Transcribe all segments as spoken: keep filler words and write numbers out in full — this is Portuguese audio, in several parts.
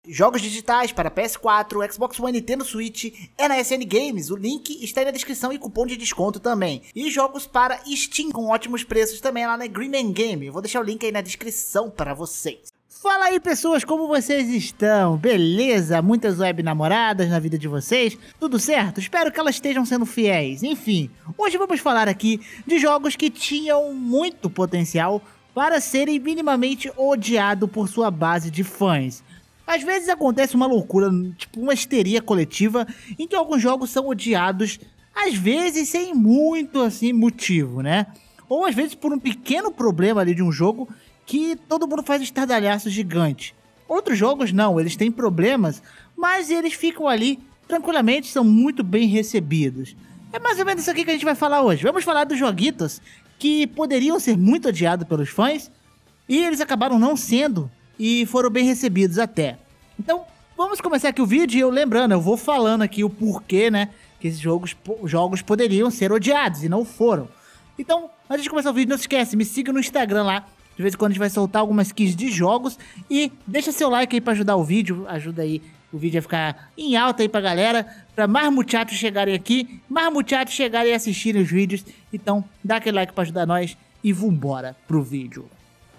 Jogos digitais para P S quatro, Xbox One e Nintendo Switch é na S N Games, o link está aí na descrição e cupom de desconto também. E jogos para Steam com ótimos preços também lá na Green Man Game, eu vou deixar o link aí na descrição para vocês. Fala aí pessoas, como vocês estão? Beleza? Muitas web namoradas na vida de vocês? Tudo certo? Espero que elas estejam sendo fiéis. Enfim, hoje vamos falar aqui de jogos que tinham muito potencial para serem minimamente odiados por sua base de fãs. Às vezes acontece uma loucura, tipo uma histeria coletiva, em que alguns jogos são odiados, às vezes sem muito assim motivo, né? Ou às vezes por um pequeno problema ali de um jogo que todo mundo faz estardalhaço gigante. Outros jogos não, eles têm problemas, mas eles ficam ali tranquilamente, são muito bem recebidos. É mais ou menos isso aqui que a gente vai falar hoje. Vamos falar dos joguitos que poderiam ser muito odiados pelos fãs e eles acabaram não sendo e foram bem recebidos até. Então, vamos começar aqui o vídeo e eu lembrando, eu vou falando aqui o porquê, né, que esses jogos, jogos poderiam ser odiados e não foram. Então, antes de começar o vídeo, não se esquece, me siga no Instagram lá. De vez em quando a gente vai soltar algumas keys de jogos. E deixa seu like aí pra ajudar o vídeo. Ajuda aí o vídeo a ficar em alta aí pra galera. Pra mais muchachos chegarem aqui. Mais muchachos chegarem e assistirem os vídeos. Então dá aquele like pra ajudar nós. E vambora pro vídeo.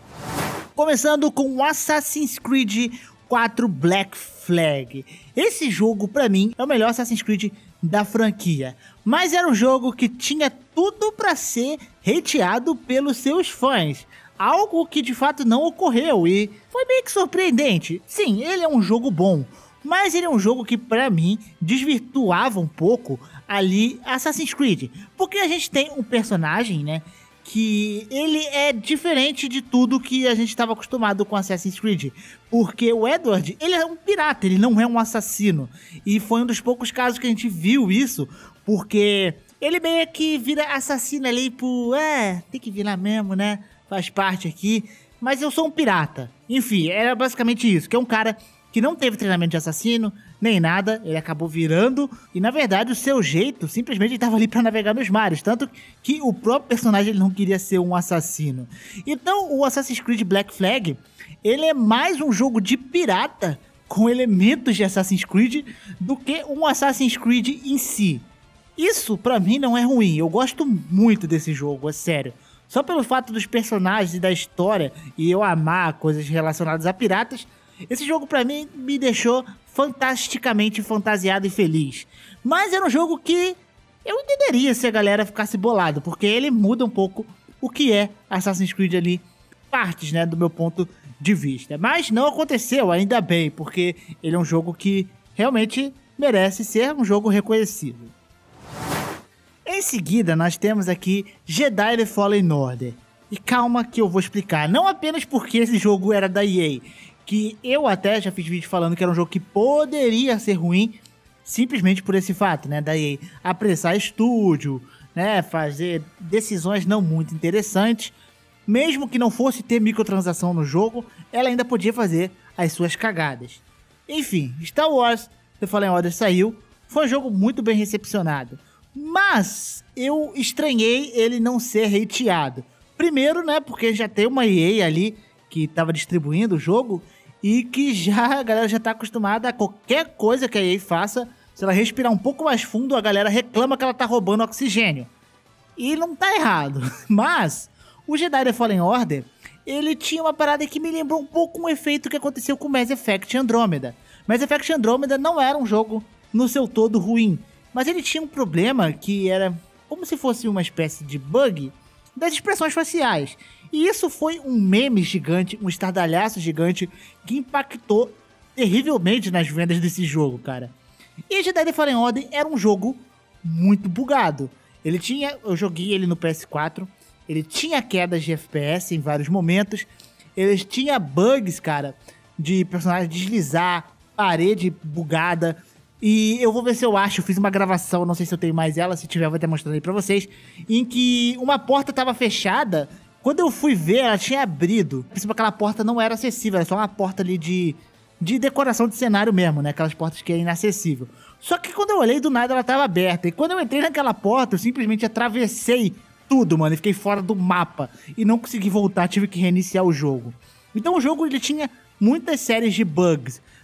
Começando com Assassin's Creed quatro Black Flag. Esse jogo pra mim é o melhor Assassin's Creed da franquia. Mas era um jogo que tinha tudo pra ser hateado pelos seus fãs. Algo que de fato não ocorreu e foi meio que surpreendente. Sim, ele é um jogo bom, mas ele é um jogo que pra mim desvirtuava um pouco ali Assassin's Creed. Porque a gente tem um personagem, né, que ele é diferente de tudo que a gente estava acostumado com Assassin's Creed. Porque o Edward, ele é um pirata, ele não é um assassino. E foi um dos poucos casos que a gente viu isso, porque ele meio que vira assassino ali por... É, tem que virar mesmo, né? Faz parte aqui, mas eu sou um pirata. Enfim, era basicamente isso, que é um cara que não teve treinamento de assassino, nem nada, ele acabou virando, e na verdade o seu jeito, simplesmente ele estava ali para navegar nos mares, tanto que o próprio personagem ele não queria ser um assassino. Então o Assassin's Creed Black Flag, ele é mais um jogo de pirata, com elementos de Assassin's Creed, do que um Assassin's Creed em si. Isso pra mim não é ruim, eu gosto muito desse jogo, é sério. Só pelo fato dos personagens e da história e eu amar coisas relacionadas a piratas, esse jogo pra mim me deixou fantasticamente fantasiado e feliz. Mas era um jogo que eu entenderia se a galera ficasse bolado, porque ele muda um pouco o que é Assassin's Creed ali, partes, né, do meu ponto de vista. Mas não aconteceu, ainda bem, porque ele é um jogo que realmente merece ser um jogo reconhecido. Em seguida, nós temos aqui Jedi The Fallen Order. E calma que eu vou explicar, não apenas porque esse jogo era da E A, que eu até já fiz vídeo falando que era um jogo que poderia ser ruim, simplesmente por esse fato, né, da E A apressar estúdio, né, fazer decisões não muito interessantes. Mesmo que não fosse ter microtransação no jogo, ela ainda podia fazer as suas cagadas. Enfim, Star Wars The Fallen Order saiu, foi um jogo muito bem recepcionado. Mas eu estranhei ele não ser hateado. Primeiro, né, porque já tem uma E A ali que estava distribuindo o jogo e que já a galera já está acostumada a qualquer coisa que a E A faça, se ela respirar um pouco mais fundo, a galera reclama que ela tá roubando oxigênio. E não tá errado. Mas o Jedi The Fallen Order, ele tinha uma parada que me lembrou um pouco um efeito que aconteceu com Mass Effect Andromeda. Mass Effect Andromeda não era um jogo no seu todo ruim, mas ele tinha um problema que era como se fosse uma espécie de bug das expressões faciais. E isso foi um meme gigante, um estardalhaço gigante que impactou terrivelmente nas vendas desse jogo, cara. E Jedi The Fallen Order era um jogo muito bugado. Ele tinha, eu joguei ele no P S quatro, ele tinha quedas de F P S em vários momentos, ele tinha bugs, cara, de personagem deslizar, parede bugada. E eu vou ver se eu acho, eu fiz uma gravação, não sei se eu tenho mais ela, se tiver eu vou até mostrando aí pra vocês, em que uma porta tava fechada, quando eu fui ver ela tinha abrido, principalmente aquela porta não era acessível, era só uma porta ali de, de decoração de cenário mesmo, né, aquelas portas que é inacessível. Só que quando eu olhei do nada ela tava aberta, e quando eu entrei naquela porta eu simplesmente atravessei tudo, mano, e fiquei fora do mapa, e não consegui voltar, tive que reiniciar o jogo. Então o jogo ele tinha muitas séries de bugs,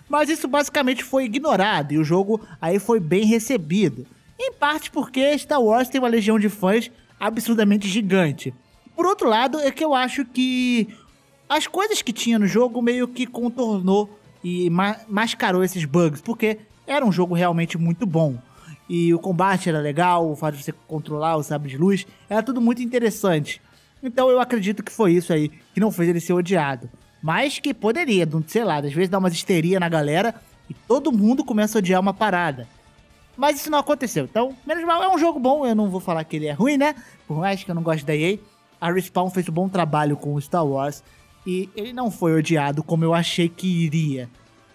mas isso basicamente foi ignorado e o jogo aí foi bem recebido. Em parte porque Star Wars tem uma legião de fãs absurdamente gigante. Por outro lado, é que eu acho que as coisas que tinha no jogo meio que contornou e ma mascarou esses bugs, porque era um jogo realmente muito bom. E o combate era legal, o fato de você controlar o sabre de luz, era tudo muito interessante. Então eu acredito que foi isso aí que não fez ele ser odiado. Mas que poderia, sei lá, às vezes dar umas histerias na galera e todo mundo começa a odiar uma parada. Mas isso não aconteceu. Então, menos mal, é um jogo bom, eu não vou falar que ele é ruim, né? Por mais que eu não goste da E A, a Respawn fez um bom trabalho com o Star Wars e ele não foi odiado como eu achei que iria.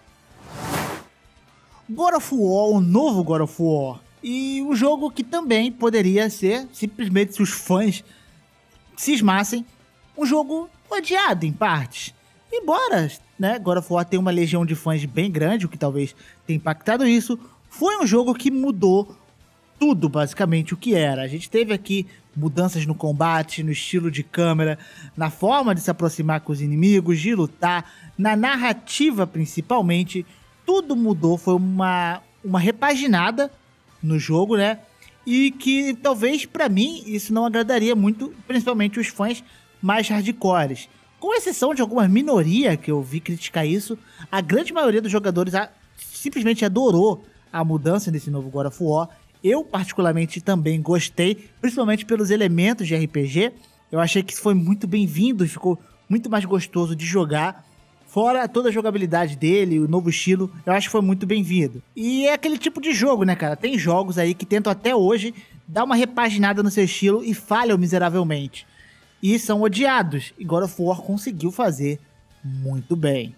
God of War, o novo God of War. E um jogo que também poderia ser, simplesmente se os fãs cismassem, um jogo odiado em partes. Embora, né, God of War tenha uma legião de fãs bem grande, o que talvez tenha impactado isso, foi um jogo que mudou tudo, basicamente, o que era. A gente teve aqui mudanças no combate, no estilo de câmera, na forma de se aproximar com os inimigos, de lutar, na narrativa principalmente. Tudo mudou, foi uma, uma repaginada no jogo, né? E que talvez pra mim isso não agradaria muito, principalmente os fãs mais hardcores. Com exceção de alguma minoria que eu vi criticar isso, a grande maioria dos jogadores a, simplesmente adorou a mudança desse novo God of War. Eu particularmente também gostei, principalmente pelos elementos de R P G. Eu achei que isso foi muito bem-vindo, ficou muito mais gostoso de jogar. Fora toda a jogabilidade dele, o novo estilo, eu acho que foi muito bem-vindo. E é aquele tipo de jogo, né, cara? Tem jogos aí que tentam até hoje dar uma repaginada no seu estilo e falham miseravelmente. E são odiados. E God of War conseguiu fazer muito bem.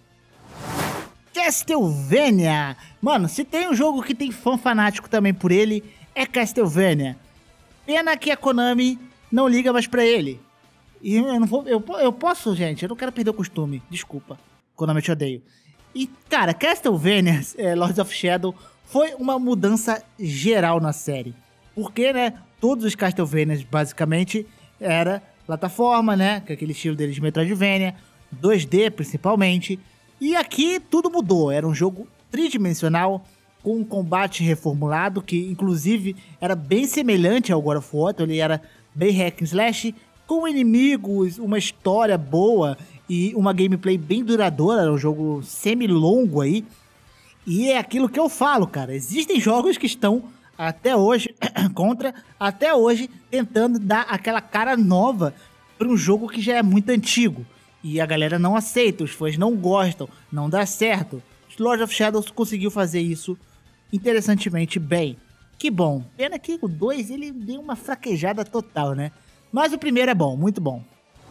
Castlevania! Mano, se tem um jogo que tem fã fanático também por ele, é Castlevania. Pena que a Konami não liga mais pra ele. E eu não vou... Eu, eu posso, gente? Eu não quero perder o costume. Desculpa. Konami, eu te odeio. E, cara, Castlevania é, Lords of Shadow foi uma mudança geral na série. Porque, né, todos os Castlevanias, basicamente, era plataforma, né, que é aquele estilo deles de Metroidvania, dois D principalmente. E aqui tudo mudou. Era um jogo tridimensional, com um combate reformulado, que inclusive era bem semelhante ao God of War. Então ele era bem hack and slash, com inimigos, uma história boa e uma gameplay bem duradoura. Era um jogo semi-longo aí. E é aquilo que eu falo, cara. Existem jogos que estão até hoje, contra, até hoje, tentando dar aquela cara nova para um jogo que já é muito antigo. E a galera não aceita, os fãs não gostam, não dá certo. Lords of Shadows conseguiu fazer isso interessantemente bem. Que bom. Pena que o dois ele deu uma fraquejada total, né? Mas o primeiro é bom, muito bom.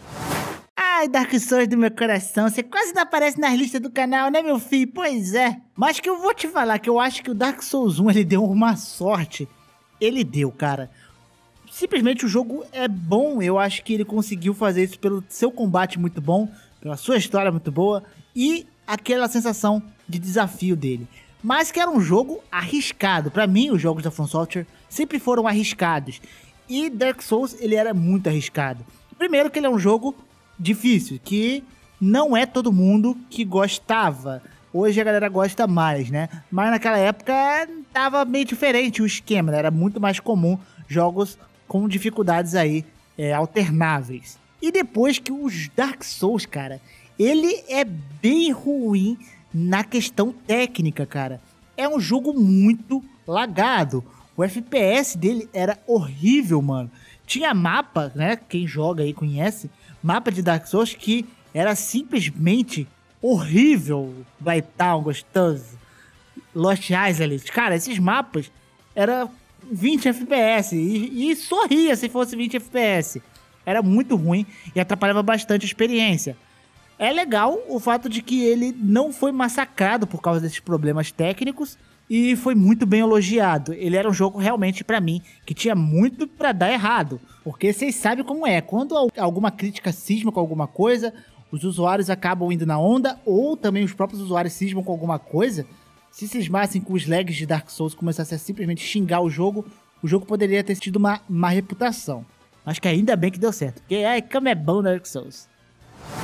Ai, Dark Souls do meu coração, você quase não aparece nas listas do canal, né, meu filho? Pois é. Mas que eu vou te falar que eu acho que o Dark Souls um, ele deu uma sorte. Ele deu, cara. Simplesmente o jogo é bom, eu acho que ele conseguiu fazer isso pelo seu combate muito bom, pela sua história muito boa e aquela sensação de desafio dele. Mas que era um jogo arriscado. Pra mim, os jogos da From Software sempre foram arriscados. E Dark Souls, ele era muito arriscado. Primeiro que ele é um jogo difícil, que não é todo mundo que gostava. Hoje a galera gosta mais, né? Mas naquela época tava meio diferente o esquema, né? Era muito mais comum jogos com dificuldades aí é, alternáveis. E depois que os Dark Souls, cara, ele é bem ruim na questão técnica, cara. É um jogo muito lagado. O F P S dele era horrível, mano. Tinha mapa, né? Quem joga aí conhece. Mapa de Dark Souls que era simplesmente horrível. Blighttown, gostoso. Lost Island. Cara, esses mapas eram vinte F P S. E, e sorria se fosse vinte F P S. Era muito ruim e atrapalhava bastante a experiência. É legal o fato de que ele não foi massacrado por causa desses problemas técnicos e foi muito bem elogiado. Ele era um jogo realmente, pra mim, que tinha muito pra dar errado. Porque vocês sabem como é. Quando alguma crítica cisma com alguma coisa, os usuários acabam indo na onda, ou também os próprios usuários cismam com alguma coisa. Se cismassem com os lags de Dark Souls, começassem a simplesmente xingar o jogo, o jogo poderia ter tido uma má reputação. Mas que ainda bem que deu certo. Porque, ai, como é bom Dark Souls.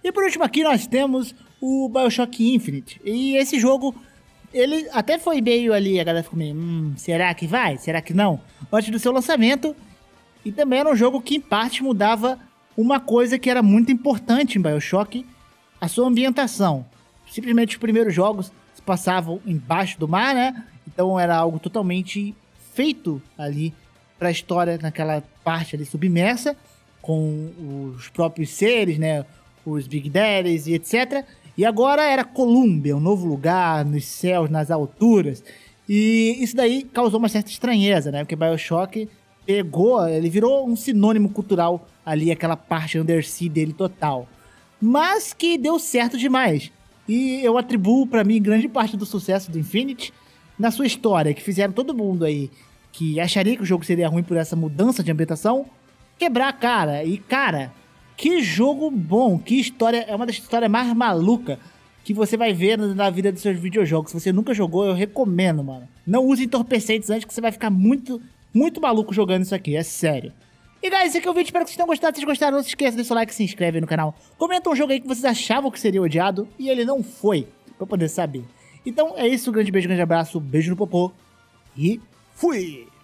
E por último aqui nós temos o BioShock Infinite. E esse jogo, ele até foi meio ali, a galera ficou meio, hum, será que vai? Será que não? Antes do seu lançamento. E também era um jogo que em parte mudava uma coisa que era muito importante em BioShock, a sua ambientação. Simplesmente os primeiros jogos se passavam embaixo do mar, né? Então era algo totalmente feito ali para a história naquela parte ali submersa, com os próprios seres, né? Os Big Daddies e etcétera. E agora era Colômbia, um novo lugar, nos céus, nas alturas. E isso daí causou uma certa estranheza, né? Porque BioShock pegou, ele virou um sinônimo cultural ali, aquela parte undersea dele total. Mas que deu certo demais. E eu atribuo pra mim grande parte do sucesso do Infinite na sua história, que fizeram todo mundo aí que acharia que o jogo seria ruim por essa mudança de ambientação, quebrar a cara. E cara, que jogo bom, que história, é uma das histórias mais malucas que você vai ver na vida dos seus videojogos. Se você nunca jogou, eu recomendo, mano. Não use entorpecentes antes que você vai ficar muito, muito maluco jogando isso aqui, é sério. E guys, esse aqui é o vídeo, espero que vocês tenham gostado. Se vocês gostaram, não se esqueça de deixar o like e se inscreve aí no canal. Comenta um jogo aí que vocês achavam que seria odiado e ele não foi, pra eu poder saber. Então é isso, grande beijo, grande abraço, beijo no popô e fui!